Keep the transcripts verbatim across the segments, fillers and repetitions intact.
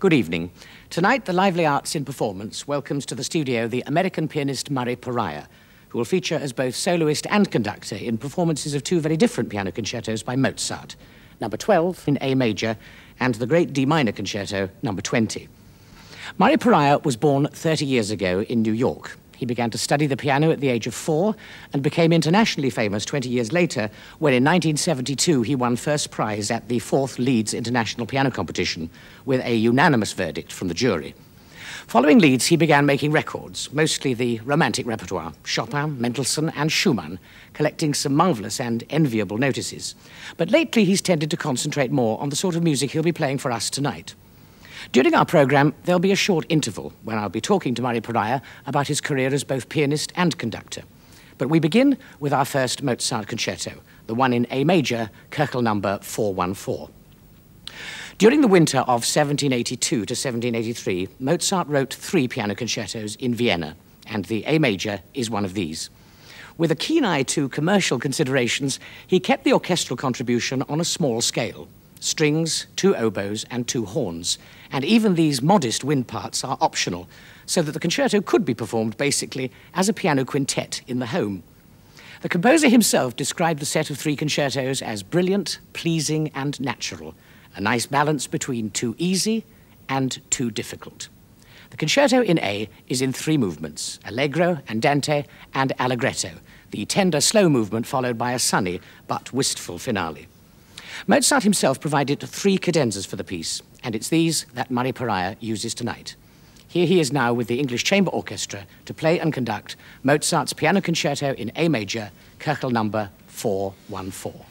Good evening. Tonight, the Lively Arts in Performance welcomes to the studio the American pianist Murray Pariah, who will feature as both soloist and conductor in performances of two very different piano concertos by Mozart, number twelve in A major and the great D minor concerto, number twenty. Murray Pariah was born thirty years ago in New York. He began to study the piano at the age of four and became internationally famous twenty years later when in nineteen seventy-two he won first prize at the fourth Leeds International Piano Competition with a unanimous verdict from the jury. Following Leeds, he began making records, mostly the romantic repertoire, Chopin, Mendelssohn and Schumann, collecting some marvelous and enviable notices. But lately he's tended to concentrate more on the sort of music he'll be playing for us tonight. During our programme, there'll be a short interval when I'll be talking to Murray Pariah about his career as both pianist and conductor. But we begin with our first Mozart concerto, the one in A major, Köchel number four one four. During the winter of seventeen eighty-two to seventeen eighty-three, Mozart wrote three piano concertos in Vienna, and the A major is one of these. With a keen eye to commercial considerations, he kept the orchestral contribution on a small scale. Strings, two oboes, and two horns. And even these modest wind parts are optional, so that the concerto could be performed basically as a piano quintet in the home. The composer himself described the set of three concertos as brilliant, pleasing, and natural, a nice balance between too easy and too difficult. The concerto in A is in three movements, allegro, andante, and allegretto, the tender, slow movement followed by a sunny but wistful finale. Mozart himself provided three cadenzas for the piece, and it's these that Murray Pariah uses tonight. Here he is now with the English Chamber Orchestra to play and conduct Mozart's piano concerto in A major, Köchel number four one four.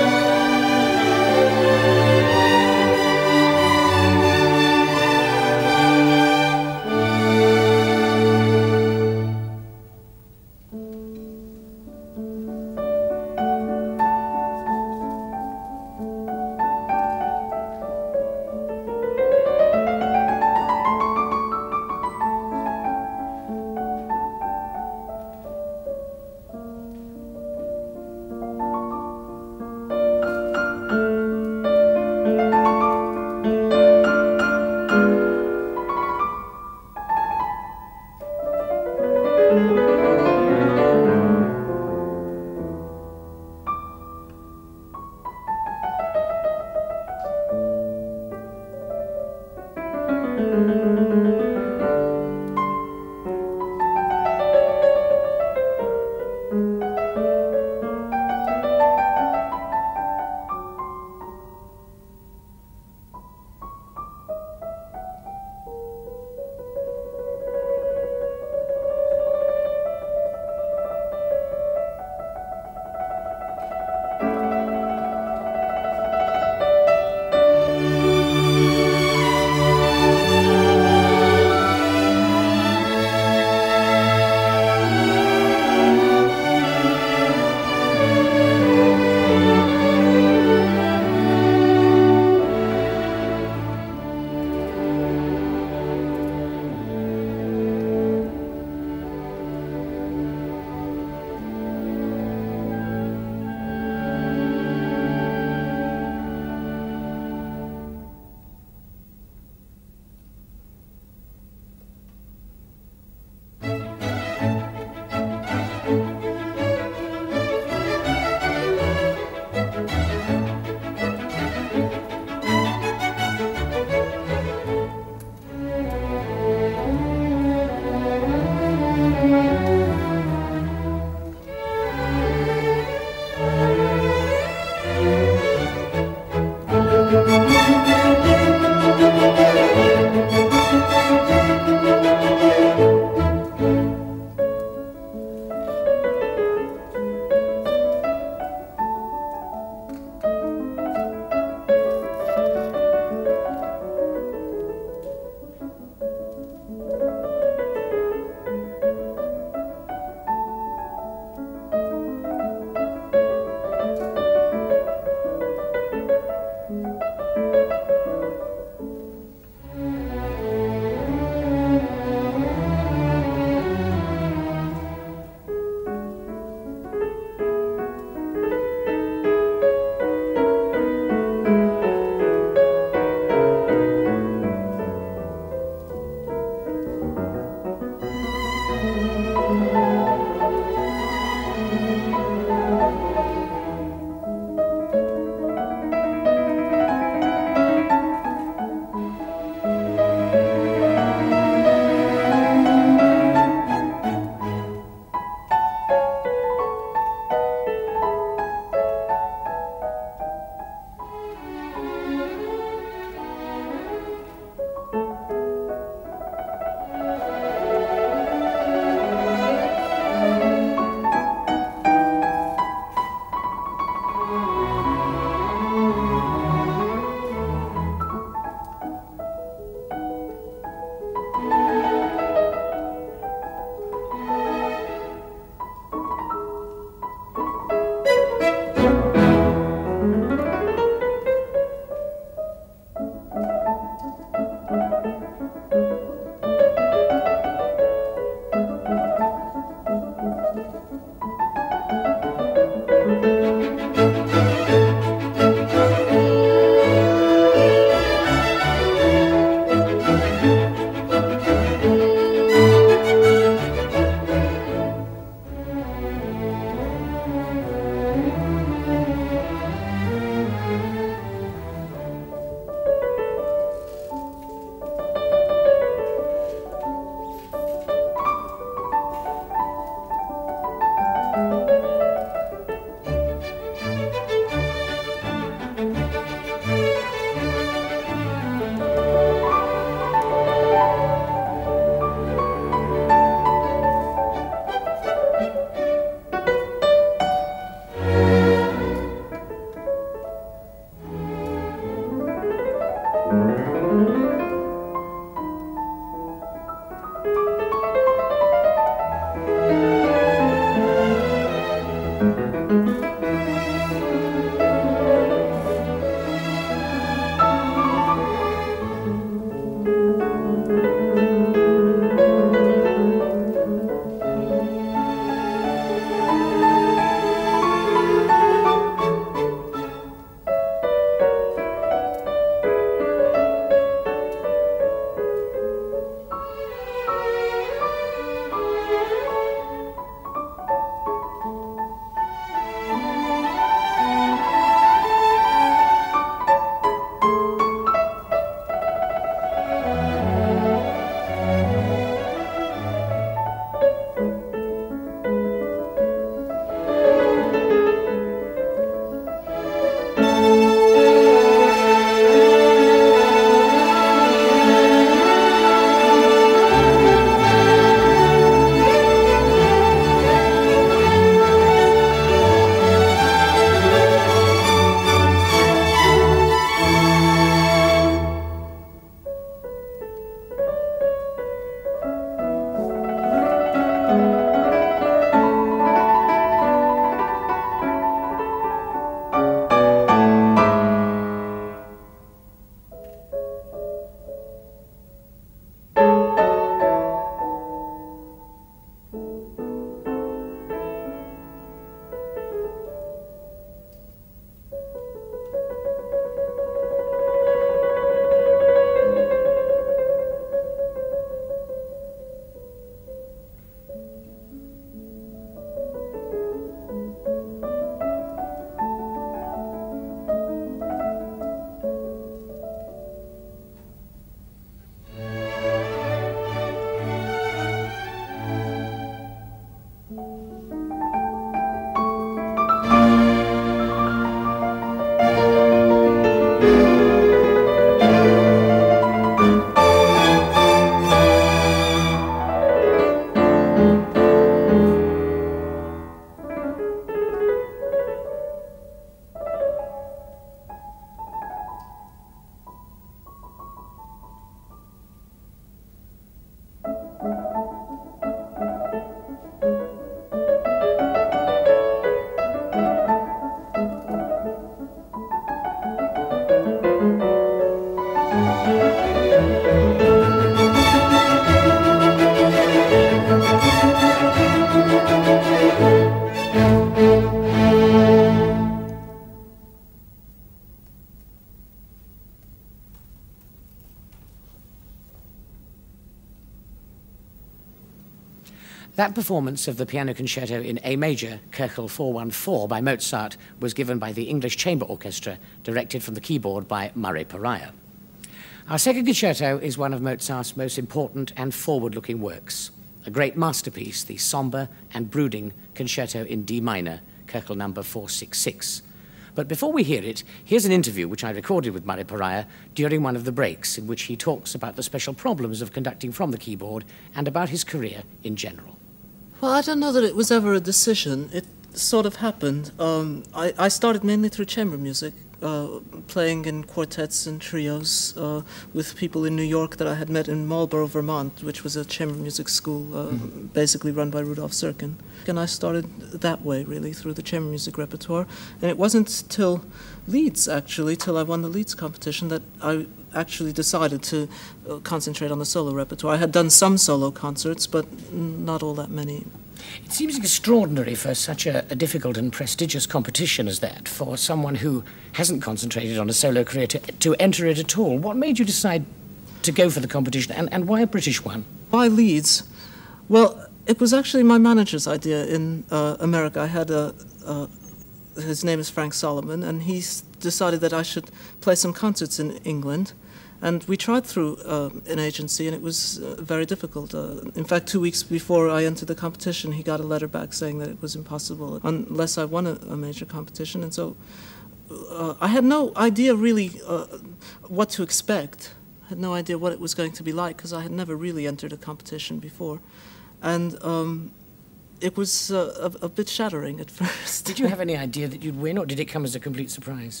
That performance of the piano concerto in A major, Köchel four one four by Mozart, was given by the English Chamber Orchestra, directed from the keyboard by Murray Pariah. Our second concerto is one of Mozart's most important and forward-looking works, a great masterpiece, the somber and brooding concerto in D minor, Köchel number four six six. But before we hear it, here's an interview which I recorded with Murray Pariah during one of the breaks, in which he talks about the special problems of conducting from the keyboard and about his career in general. Well, I don't know that it was ever a decision. It sort of happened. Um, I, I started mainly through chamber music, uh, playing in quartets and trios uh, with people in New York that I had met in Marlborough, Vermont, which was a chamber music school uh, mm-hmm. basically run by Rudolf Serkin. And I started that way, really, through the chamber music repertoire. And it wasn't till Leeds, actually, till I won the Leeds competition, that I actually decided to uh, concentrate on the solo repertoire. I had done some solo concerts, but not all that many. It seems extraordinary for such a, a difficult and prestigious competition as that, for someone who hasn't concentrated on a solo career to, to enter it at all. What made you decide to go for the competition, and, and why a British one? Why Leeds? Well, it was actually my manager's idea in uh, America. I had a, a, his name is Frank Solomon, and he decided that I should play some concerts in England. And we tried through uh, an agency, and it was uh, very difficult. Uh, in fact, two weeks before I entered the competition, he got a letter back saying that it was impossible unless I won a, a major competition. And so uh, I had no idea really uh, what to expect. I had no idea what it was going to be like, because I had never really entered a competition before. And um, it was uh, a, a bit shattering at first. Did you have any idea that you'd win, or did it come as a complete surprise?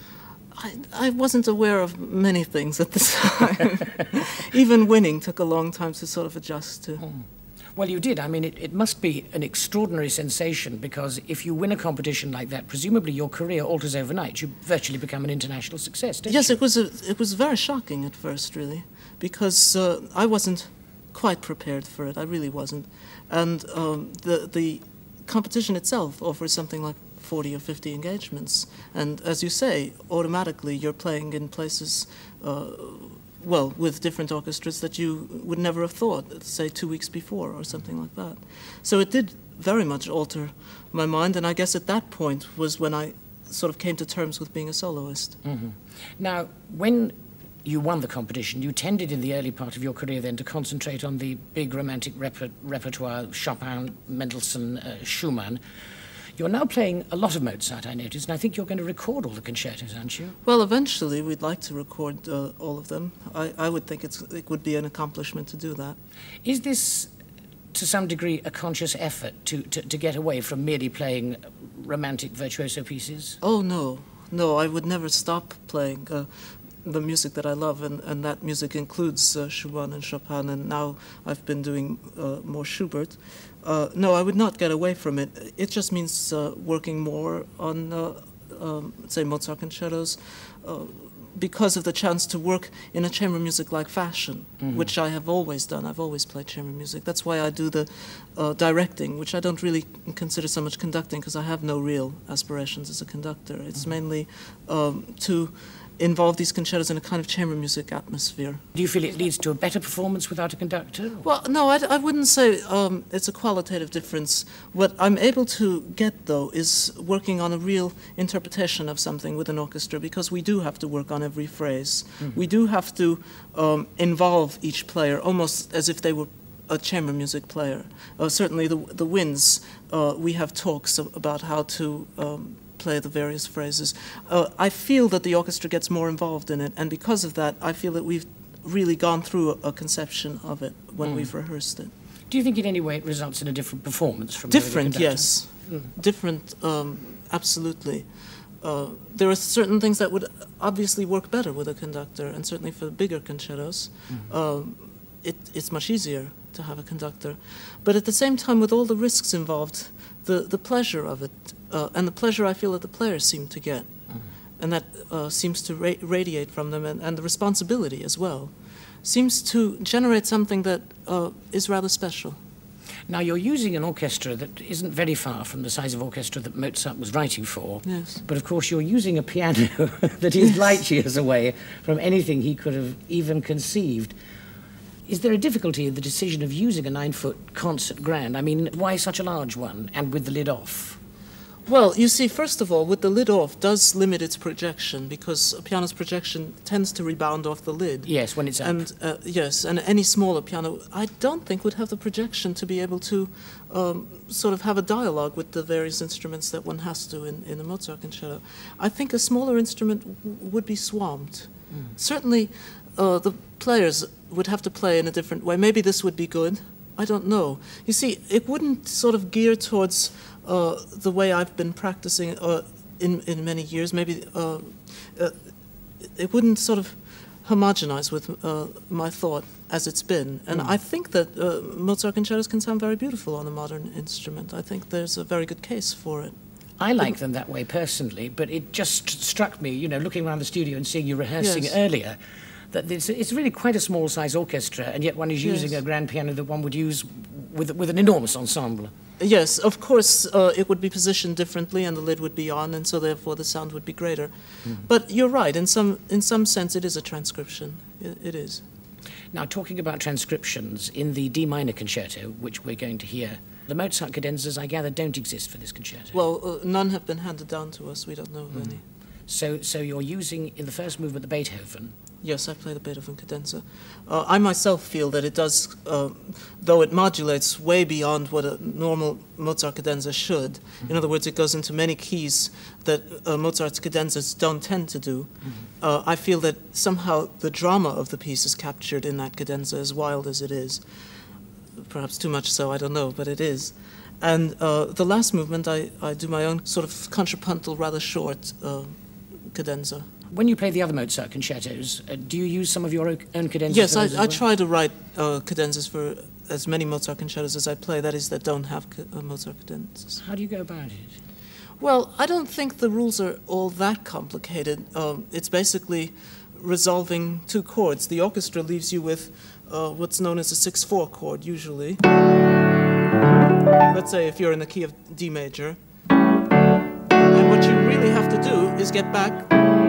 I, I wasn't aware of many things at the time. Even winning took a long time to sort of adjust to. Oh. Well, you did. I mean, it, it must be an extraordinary sensation, because if you win a competition like that, presumably your career alters overnight. You virtually become an international success, don't yes, you? it was, a, it was very shocking at first, really, because uh, I wasn't quite prepared for it. I really wasn't. And um, the, the competition itself offers something like forty or fifty engagements, and as you say, automatically you're playing in places, uh, well, with different orchestras that you would never have thought, say, two weeks before or something like that. So it did very much alter my mind, and I guess at that point was when I sort of came to terms with being a soloist. Mm-hmm. Now, when you won the competition, you tended in the early part of your career then to concentrate on the big romantic reper repertoire, Chopin, Mendelssohn, uh, Schumann. You're now playing a lot of Mozart, I noticed, and I think you're going to record all the concertos, aren't you? Well, eventually we'd like to record uh, all of them. I, I would think it's, it would be an accomplishment to do that. Is this, to some degree, a conscious effort to, to, to get away from merely playing romantic virtuoso pieces? Oh, no. No, I would never stop playing uh, the music that I love, and, and that music includes uh, Schumann and Chopin, and now I've been doing uh, more Schubert. Uh, no, I would not get away from it. It just means uh, working more on, uh, um, say, Mozart concertos, uh, because of the chance to work in a chamber music-like fashion, mm-hmm. which I have always done. I've always played chamber music. That's why I do the uh, directing, which I don't really consider so much conducting, because I have no real aspirations as a conductor. It's mm-hmm. mainly um, to involve these concertos in a kind of chamber music atmosphere. Do you feel it leads to a better performance without a conductor? Well, no, I, I wouldn't say um, it's a qualitative difference. What I'm able to get, though, is working on a real interpretation of something with an orchestra, because we do have to work on every phrase. Mm-hmm. We do have to um, involve each player almost as if they were a chamber music player. Uh, certainly the, the winds, uh, we have talks about how to um, play the various phrases. Uh, I feel that the orchestra gets more involved in it, and because of that, I feel that we've really gone through a, a conception of it when mm. we've rehearsed it. Do you think in any way it results in a different performance from different? Yes, mm. different. Um, absolutely. Uh, there are certain things that would obviously work better with a conductor, and certainly for bigger concertos, mm. um, it, it's much easier to have a conductor. But at the same time, with all the risks involved, the the pleasure of it. Uh, and the pleasure I feel that the players seem to get, mm-hmm. and that uh, seems to ra radiate from them, and, and the responsibility as well, seems to generate something that uh, is rather special. Now, you're using an orchestra that isn't very far from the size of orchestra that Mozart was writing for. Yes. But, of course, you're using a piano that is light years away from anything he could have even conceived. Is there a difficulty in the decision of using a nine-foot concert grand? I mean, why such a large one, and with the lid off? Well, you see, first of all, with the lid off does limit its projection, because a piano's projection tends to rebound off the lid. Yes, when it's up. And, uh, yes, and any smaller piano, I don't think would have the projection to be able to um, sort of have a dialogue with the various instruments that one has to in, in a Mozart concerto. I think a smaller instrument w would be swamped. Mm. Certainly, uh, the players would have to play in a different way. Maybe this would be good. I don't know. You see, it wouldn't sort of gear towards uh, the way I've been practicing uh, in, in many years. Maybe uh, uh, it wouldn't sort of homogenize with uh, my thought as it's been. And mm. I think that uh, Mozart concertos can sound very beautiful on a modern instrument. I think there's a very good case for it. I like them that way personally, but it just struck me, you know, looking around the studio and seeing you rehearsing Yes. earlier, that it's, it's really quite a small size orchestra, and yet one is using Yes. a grand piano that one would use with, with an enormous ensemble. Yes, of course, uh, it would be positioned differently and the lid would be on, and so therefore the sound would be greater. Mm. But you're right, in some, in some sense it is a transcription. It, it is. Now, talking about transcriptions, in the D minor concerto, which we're going to hear, the Mozart cadenzas, I gather, don't exist for this concerto. Well, uh, none have been handed down to us. We don't know of mm. any. So, so you're using, in the first movement, the Beethoven. Yes, I play the Beethoven cadenza. Uh, I myself feel that it does, uh, though it modulates way beyond what a normal Mozart cadenza should. Mm-hmm. In other words, it goes into many keys that uh, Mozart's cadenzas don't tend to do. Mm-hmm. uh, I feel that somehow the drama of the piece is captured in that cadenza, as wild as it is. Perhaps too much so, I don't know, but it is. And uh, the last movement, I, I do my own sort of contrapuntal, rather short uh, cadenza. When you play the other Mozart concertos, uh, do you use some of your own cadenzas? Yes, for I, those as I well? try to write uh, cadenzas for as many Mozart concertos as I play, that is, that don't have ca uh, Mozart cadenzas. How do you go about it? Well, I don't think the rules are all that complicated. Um, it's basically resolving two chords. The orchestra leaves you with uh, what's known as a six four chord, usually. Let's say if you're in the key of D major. And what you really have to do is get back.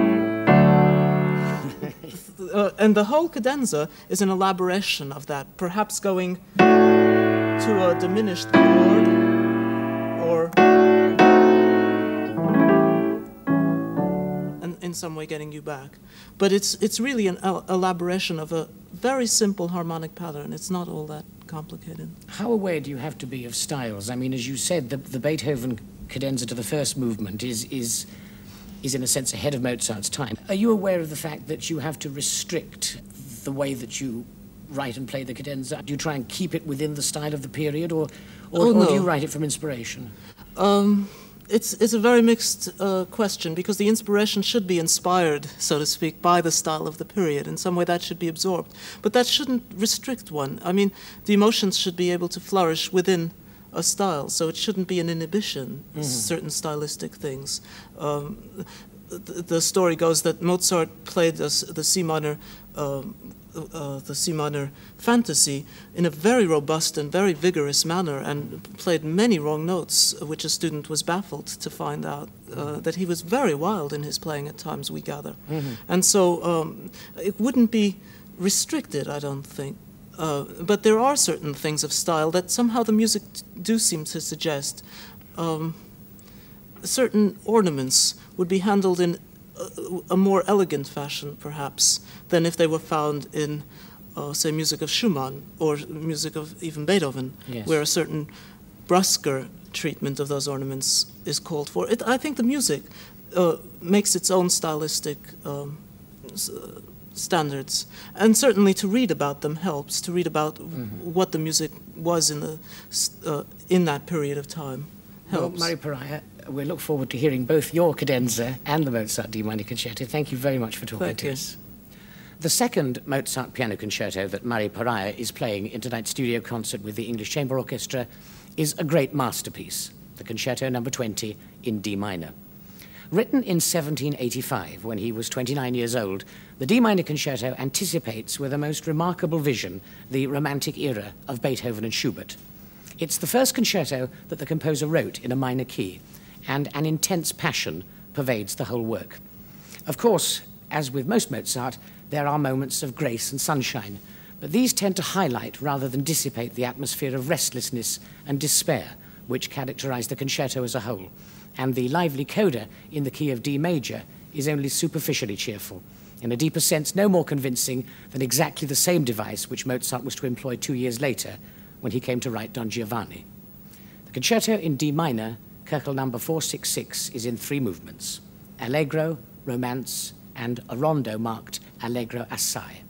Uh, and the whole cadenza is an elaboration of that, perhaps going to a diminished chord, or and in some way getting you back. But it's, it's really an el elaboration of a very simple harmonic pattern. It's not all that complicated. How aware do you have to be of styles? I mean, as you said, the, the Beethoven cadenza to the first movement is, is is in a sense ahead of Mozart's time. Are you aware of the fact that you have to restrict the way that you write and play the cadenza? Do you try and keep it within the style of the period, or, or, oh, no. or do you write it from inspiration? Um, it's, it's a very mixed uh, question, because the inspiration should be inspired, so to speak, by the style of the period. In some way that should be absorbed. But that shouldn't restrict one. I mean, the emotions should be able to flourish within a style, so it shouldn't be an inhibition, mm-hmm. certain stylistic things. Um, the, the story goes that Mozart played the, the C minor, uh, uh, the C minor fantasy in a very robust and very vigorous manner, and played many wrong notes, which a student was baffled to find out uh, that he was very wild in his playing at times, we gather. Mm-hmm. And so um, it wouldn't be restricted, I don't think. Uh, but there are certain things of style that somehow the music do seem to suggest. Um, certain ornaments would be handled in a, a more elegant fashion, perhaps, than if they were found in, uh, say, music of Schumann or music of even Beethoven, yes. where a certain brusquer treatment of those ornaments is called for. It, I think the music uh, makes its own stylistic um, standards, and certainly to read about them helps, to read about mm-hmm. what the music was in the uh, in that period of time helps. Well, Mari Pariah, we look forward to hearing both your cadenza and the Mozart D minor concerto. Thank you very much for talking Thank to you. us. The second Mozart piano concerto that Mari Pariah is playing in tonight's studio concert with the English Chamber Orchestra is a great masterpiece, the Concerto Number twenty in D minor. Written in seventeen eighty-five, when he was twenty-nine years old, the D minor concerto anticipates with a most remarkable vision the Romantic era of Beethoven and Schubert. It's the first concerto that the composer wrote in a minor key, and an intense passion pervades the whole work. Of course, as with most Mozart, there are moments of grace and sunshine, but these tend to highlight rather than dissipate the atmosphere of restlessness and despair which characterize the concerto as a whole, and the lively coda in the key of D major is only superficially cheerful, in a deeper sense no more convincing than exactly the same device which Mozart was to employ two years later when he came to write Don Giovanni. The concerto in D minor, Köchel number four sixty-six, is in three movements: Allegro, Romance, and a rondo marked Allegro assai.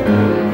Thank you.